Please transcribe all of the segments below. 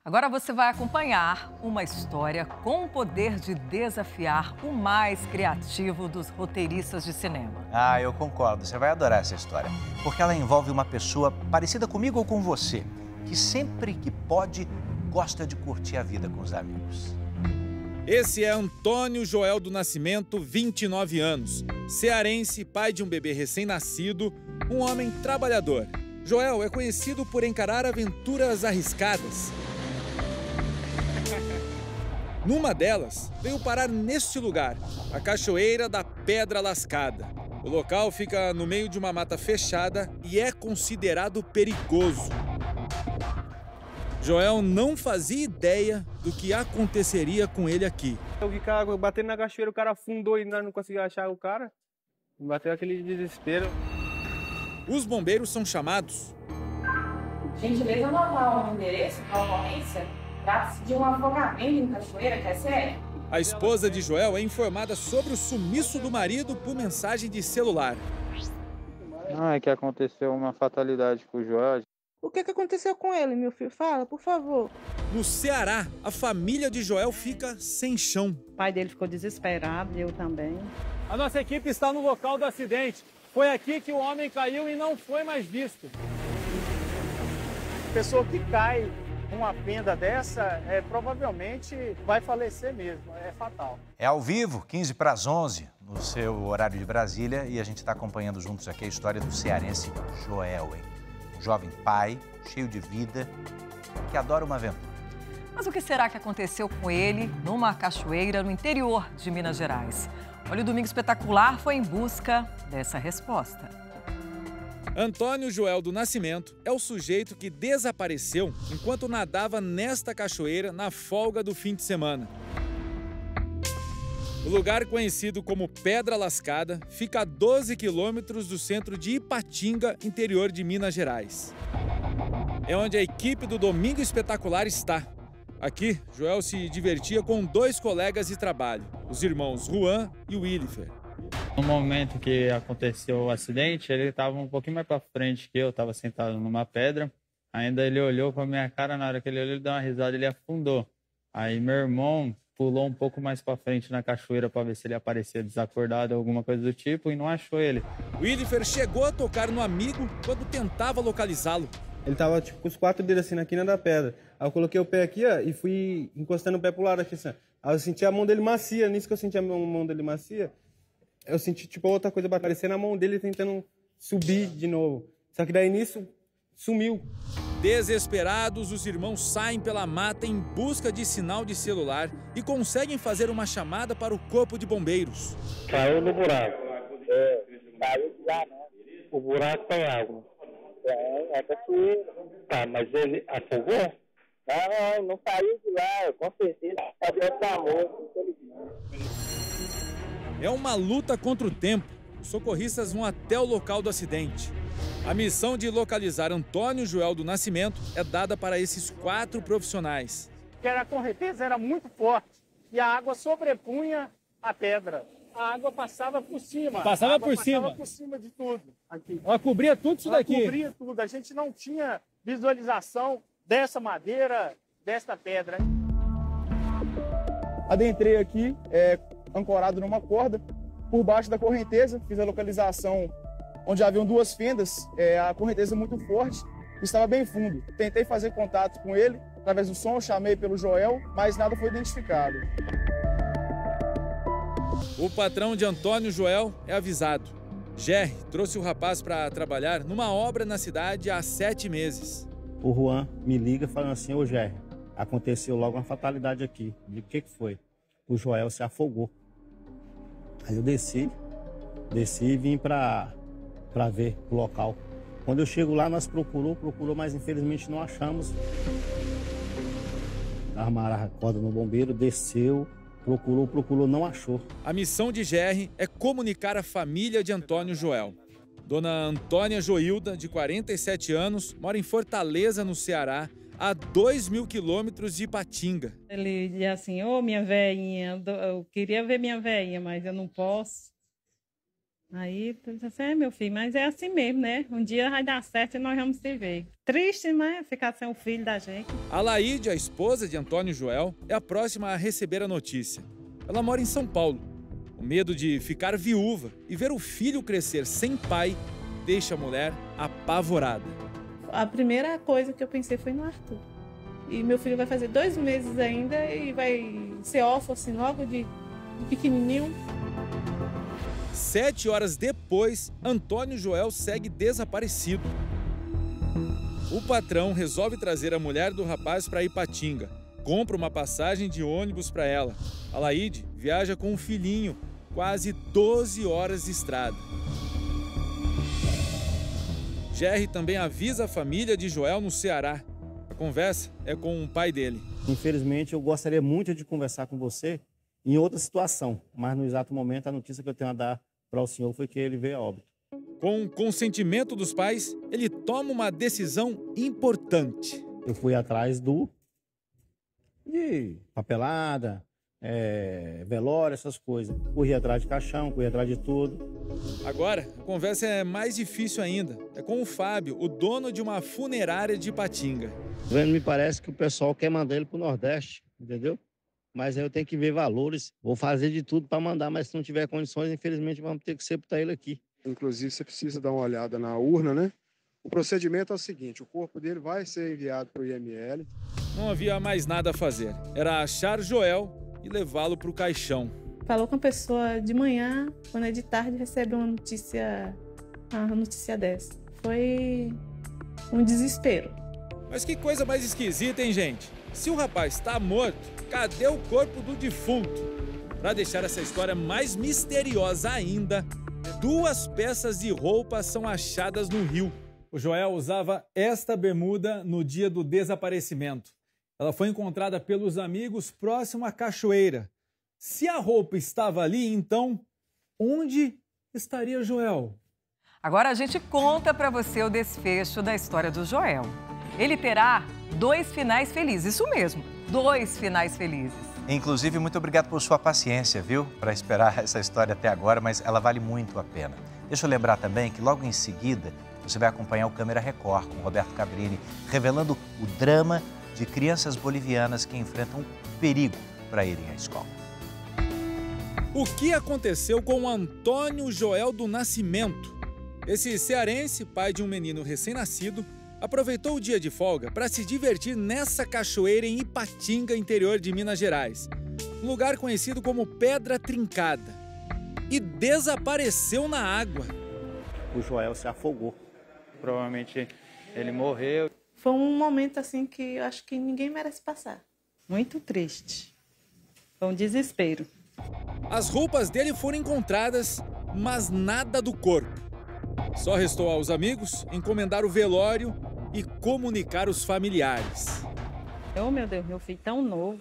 Agora você vai acompanhar uma história com o poder de desafiar o mais criativo dos roteiristas de cinema. Ah, eu concordo. Você vai adorar essa história. Porque ela envolve uma pessoa parecida comigo ou com você, que sempre que pode, gosta de curtir a vida com os amigos. Esse é Antônio Joel do Nascimento, 29 anos. Cearense, pai de um bebê recém-nascido, um homem trabalhador. Joel é conhecido por encarar aventuras arriscadas. Numa delas, veio parar neste lugar, a Cachoeira da Pedra Lascada. O local fica no meio de uma mata fechada e é considerado perigoso. Joel não fazia ideia do que aconteceria com ele aqui. Eu vi cara batendo na cachoeira, o cara afundou e nós não conseguimos achar o cara. Bateu aquele desespero. Os bombeiros são chamados. Gentileza, anotar o endereço da ocorrência. Trata-se de um afogamento em cachoeira, que é sério. A esposa de Joel é informada sobre o sumiço do marido por mensagem de celular. Não, é que aconteceu uma fatalidade com o Joel. O que aconteceu com ele, meu filho? Fala, por favor. No Ceará, a família de Joel fica sem chão. O pai dele ficou desesperado, eu também. A nossa equipe está no local do acidente. Foi aqui que o homem caiu e não foi mais visto. A pessoa que cai com uma fenda dessa, provavelmente vai falecer mesmo, é fatal. É ao vivo, 15 para as 11, no seu horário de Brasília, e a gente está acompanhando juntos aqui a história do cearense Joel, hein? Um jovem pai, cheio de vida, que adora uma aventura. Mas o que será que aconteceu com ele numa cachoeira no interior de Minas Gerais? Olha, o Domingo Espetacular foi em busca dessa resposta. Antônio Joel do Nascimento é o sujeito que desapareceu enquanto nadava nesta cachoeira na folga do fim de semana. O lugar conhecido como Pedra Lascada fica a 12 quilômetros do centro de Ipatinga, interior de Minas Gerais. É onde a equipe do Domingo Espetacular está. Aqui, Joel se divertia com dois colegas de trabalho, os irmãos Juan e Willifer. No momento que aconteceu o acidente, ele estava um pouquinho mais para frente que eu, estava sentado numa pedra. Ainda ele olhou para minha cara, na hora que ele olhou, ele deu uma risada, ele afundou. Aí meu irmão pulou um pouco mais para frente na cachoeira para ver se ele aparecia desacordado ou alguma coisa do tipo e não achou ele. Willifer chegou a tocar no amigo quando tentava localizá-lo. Ele tava tipo com os 4 dedos assim na quina da pedra. Aí eu coloquei o pé aqui, ó, e fui encostando o pé pro lado aqui assim. Aí eu senti a mão dele macia, nisso que eu senti a mão dele macia, eu senti tipo outra coisa parecendo a mão dele tentando subir de novo. Só que daí nisso sumiu. Desesperados, os irmãos saem pela mata em busca de sinal de celular e conseguem fazer uma chamada para o corpo de bombeiros. Caiu no buraco. Caiu de lá, né? O buraco tem água. É cachoeira. Tá, mas ele afogou? Não caiu de lá, com certeza. Tá dentro da moça, infelizmente. É uma luta contra o tempo. Os socorristas vão até o local do acidente. A missão de localizar Antônio Joel do Nascimento é dada para esses 4 profissionais. A correnteza era muito forte e a água sobrepunha a pedra. A água passava por cima. Passava por cima de tudo. Aqui. Ela cobria tudo isso daqui? Ela cobria tudo. A gente não tinha visualização dessa madeira, desta pedra. Adentrei aqui, ancorado numa corda, por baixo da correnteza. Fiz a localização onde haviam 2 fendas. A correnteza muito forte, estava bem fundo. Tentei fazer contato com ele, através do som, chamei pelo Joel, mas nada foi identificado. O patrão de Antônio Joel é avisado. Jerry trouxe o rapaz para trabalhar numa obra na cidade há 7 meses. O Juan me liga falando assim: ô Jerry, aconteceu logo uma fatalidade aqui. Eu digo, o que foi? O Joel se afogou. Aí eu desci e vim para ver o local. Quando eu chego lá, nós procurou, mas infelizmente não achamos. Armaram a corda no bombeiro, desceu, procurou, não achou. A missão de GR é comunicar a família de Antônio Joel. Dona Antônia Joilda, de 47 anos, mora em Fortaleza, no Ceará, a 2.000 quilômetros de Ipatinga. Ele dizia assim: ô minha velhinha, eu queria ver minha velhinha, mas eu não posso. Aí, eu disse assim, meu filho, mas é assim mesmo, né? Um dia vai dar certo e nós vamos se ver. Triste, né? Ficar sem o filho da gente. A Laíde, a esposa de Antônio Joel, é a próxima a receber a notícia. Ela mora em São Paulo. O medo de ficar viúva e ver o filho crescer sem pai deixa a mulher apavorada. A primeira coisa que eu pensei foi no Arthur. E meu filho vai fazer 2 meses ainda e vai ser órfão assim logo de pequenininho. 7 horas depois, Antônio Joel segue desaparecido. O patrão resolve trazer a mulher do rapaz para Ipatinga. Compra uma passagem de ônibus para ela. A Laíde viaja com um filhinho, quase 12 horas de estrada. Jerry também avisa a família de Joel no Ceará. A conversa é com o pai dele. Infelizmente, eu gostaria muito de conversar com você em outra situação, mas no exato momento a notícia que eu tenho a dar para o senhor foi que ele veio a óbito. Com o consentimento dos pais, ele toma uma decisão importante. Eu fui atrás de papelada, velório, essas coisas. Corri atrás de caixão, corri atrás de tudo. Agora, a conversa é mais difícil ainda. É com o Fábio, o dono de uma funerária de Ipatinga. Me parece que o pessoal quer mandar ele para o Nordeste, entendeu? Mas aí eu tenho que ver valores. Vou fazer de tudo para mandar, mas se não tiver condições, infelizmente vamos ter que sepultar ele aqui. Inclusive, você precisa dar uma olhada na urna, né? O procedimento é o seguinte, o corpo dele vai ser enviado para o IML. Não havia mais nada a fazer. Era achar Joel e levá-lo para o caixão. Falou com a pessoa de manhã, quando é de tarde recebe uma notícia dessa. Foi um desespero. Mas que coisa mais esquisita, hein, gente? Se o rapaz está morto, cadê o corpo do defunto? Para deixar essa história mais misteriosa ainda, 2 peças de roupa são achadas no rio. O Joel usava esta bermuda no dia do desaparecimento. Ela foi encontrada pelos amigos próximo à cachoeira. Se a roupa estava ali, então, onde estaria Joel? Agora a gente conta para você o desfecho da história do Joel. Ele terá 2 finais felizes, isso mesmo, 2 finais felizes. Inclusive, muito obrigado por sua paciência, viu? Para esperar essa história até agora, mas ela vale muito a pena. Deixa eu lembrar também que logo em seguida você vai acompanhar o Câmera Record com Roberto Cabrini, revelando o drama de crianças bolivianas que enfrentam perigo para irem à escola. O que aconteceu com o Antônio Joel do Nascimento? Esse cearense, pai de um menino recém-nascido, aproveitou o dia de folga para se divertir nessa cachoeira em Ipatinga, interior de Minas Gerais. Um lugar conhecido como Pedra Trincada. E desapareceu na água. O Joel se afogou. Provavelmente ele morreu. Foi um momento assim que eu acho que ninguém merece passar. Muito triste. Foi um desespero. As roupas dele foram encontradas, mas nada do corpo. Só restou aos amigos encomendar o velório e comunicar os familiares. Oh, meu Deus, meu filho tão novo.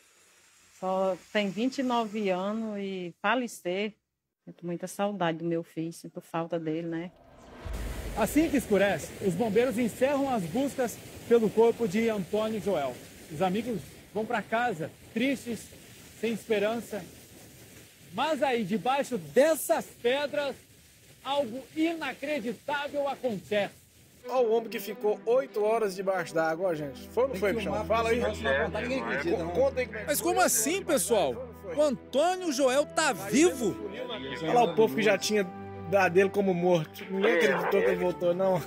Só tem 29 anos e falecer. Sinto muita saudade do meu filho, sinto falta dele, né? Assim que escurece, os bombeiros encerram as buscas pelo corpo de Antônio Joel. Os amigos vão para casa, tristes, sem esperança. Mas aí, debaixo dessas pedras, algo inacreditável acontece. Olha o homem que ficou 8 horas debaixo d'água, gente. Foi ou não foi, Pichão? Fala aí. Conta aí. Mas como assim, pessoal? O Antônio Joel tá vivo? Olha lá o povo que já tinha dado dele como morto. Ninguém acreditou que ele voltou, não.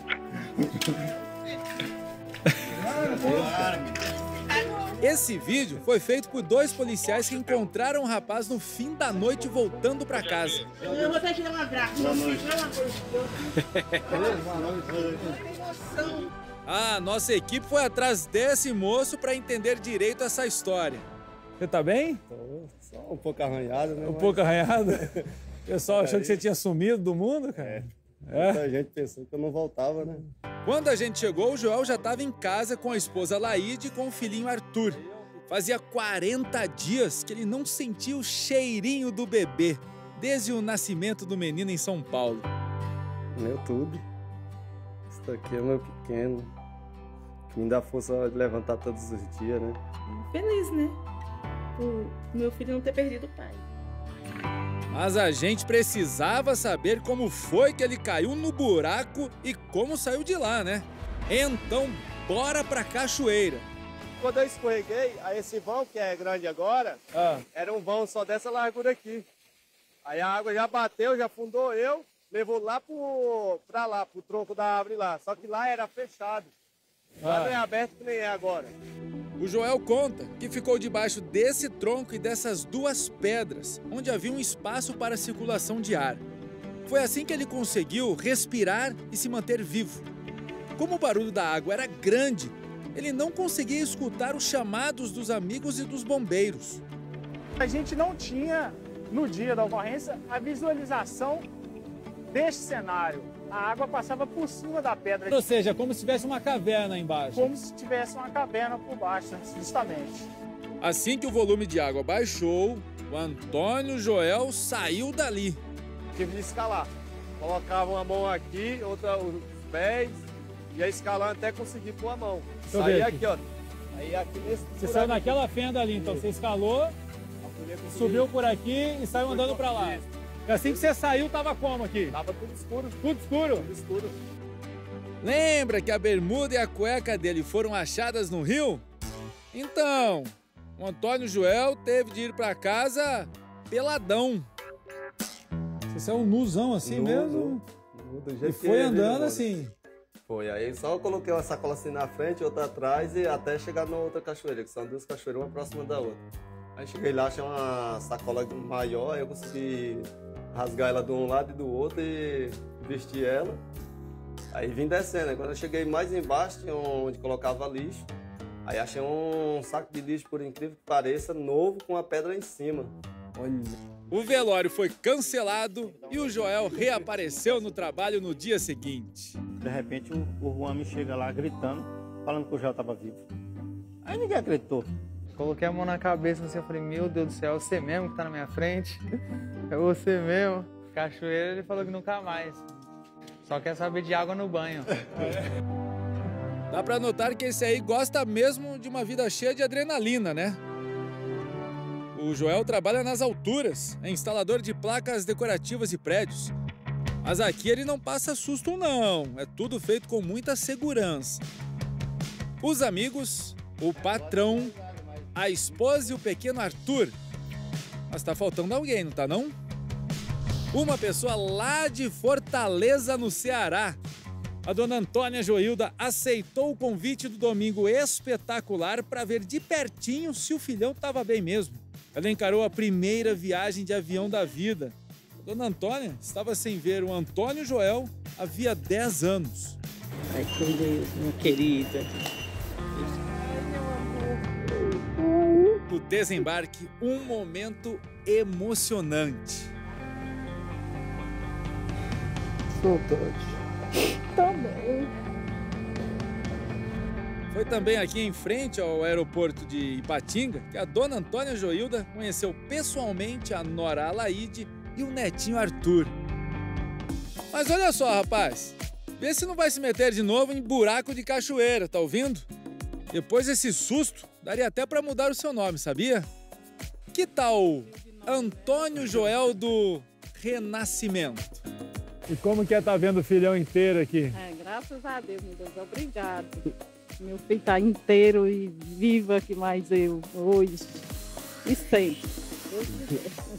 Esse vídeo foi feito por 2 policiais que encontraram o rapaz no fim da noite voltando para casa. Eu vou até te dar um abraço. A nossa equipe foi atrás desse moço para entender direito essa história. Você tá bem? Tô só um pouco arranhado, né? Um pouco arranhado? O pessoal achou que você tinha sumido do mundo, cara? Muita gente pensou que eu não voltava, né? Quando a gente chegou, o Joel já estava em casa com a esposa Laíde e com o filhinho Arthur. Fazia 40 dias que ele não sentia o cheirinho do bebê, desde o nascimento do menino em São Paulo. Meu tudo. Isso aqui é meu pequeno, que me dá força de levantar todos os dias, né? Feliz, né? Por meu filho não ter perdido o pai. Mas a gente precisava saber como foi que ele caiu no buraco e como saiu de lá, né? Então, bora pra cachoeira. Quando eu escorreguei, aí esse vão que é grande agora, era um vão só dessa largura aqui. Aí a água já bateu, já afundou eu, levou lá pra lá, pro tronco da árvore lá. Só que lá era fechado. Lá não é aberto que nem é agora. O Joel conta que ficou debaixo desse tronco e dessas duas pedras, onde havia um espaço para a circulação de ar. Foi assim que ele conseguiu respirar e se manter vivo. Como o barulho da água era grande, ele não conseguia escutar os chamados dos amigos e dos bombeiros. A gente não tinha, no dia da ocorrência, a visualização deste cenário. A água passava por cima da pedra. Ou seja, como se tivesse uma caverna embaixo. Como se tivesse uma caverna por baixo, justamente. Assim que o volume de água baixou, o Antônio Joel saiu dali. Tive de escalar. Colocava uma mão aqui, outra os pés, ia escalando até conseguir pôr a mão. Saí aqui, ó. Aí aqui nesse... Você saiu naquela fenda ali, então você escalou, subiu por aqui e saiu andando pra lá. E assim que você saiu, tava como aqui? Tava tudo escuro. Tudo escuro? Tudo escuro. Lembra que a bermuda e a cueca dele foram achadas no rio? Então, o Antônio Joel teve de ir pra casa peladão. Você saiu nuzão assim mesmo? Do jeito e foi andando assim? Foi, aí só eu coloquei uma sacola assim na frente, outra atrás e até chegar na outra cachoeira, que são duas cachoeiras, uma próxima da outra. Aí cheguei lá, achei uma sacola maior, eu consegui rasgar ela de um lado e do outro e vestir ela. Aí vim descendo, quando eu cheguei mais embaixo, onde colocava lixo, aí achei um saco de lixo, por incrível que pareça, novo, com a pedra em cima. Olha. O velório foi cancelado e o Joel reapareceu no trabalho no dia seguinte. De repente o Juan me chega lá gritando, falando que o Joel estava vivo. Aí ninguém acreditou. Coloquei a mão na cabeça assim, eu falei, meu Deus do céu, é você mesmo que tá na minha frente? É você mesmo? Cachoeira, ele falou que nunca mais. Só quer saber de água no banho. Dá pra notar que esse aí gosta mesmo de uma vida cheia de adrenalina, né? O Joel trabalha nas alturas, é instalador de placas decorativas e prédios. Mas aqui ele não passa susto não, é tudo feito com muita segurança. Os amigos, o patrão, a esposa e o pequeno Arthur. Mas tá faltando alguém, não tá não? Uma pessoa lá de Fortaleza, no Ceará. A dona Antônia Joilda aceitou o convite do Domingo Espetacular para ver de pertinho se o filhão estava bem mesmo. Ela encarou a primeira viagem de avião da vida. A dona Antônia estava sem ver o Antônio Joel havia 10 anos. Ai, com Deus, minha querida. No desembarque, um momento emocionante. Saudade. Também. Foi também aqui em frente ao aeroporto de Ipatinga que a dona Antônia Joilda conheceu pessoalmente a nora Alaide e o netinho Arthur. Mas olha só, rapaz, vê se não vai se meter de novo em buraco de cachoeira, tá ouvindo? Depois desse susto, daria até para mudar o seu nome, sabia? Que tal Antônio Joel do Renascimento? E como que é estar vendo o filhão inteiro aqui? Graças a Deus, meu Deus, obrigado. Meu filho tá inteiro e vivo aqui mais eu hoje e sempre.